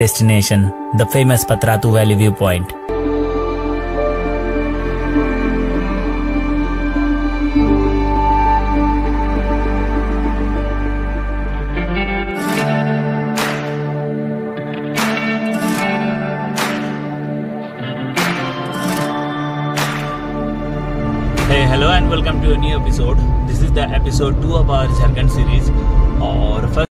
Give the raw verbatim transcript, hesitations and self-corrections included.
destination, the famous Patratu Valley viewpoint. Hey, hello and welcome to a new episode. This is the episode two of our Jharkhand series. और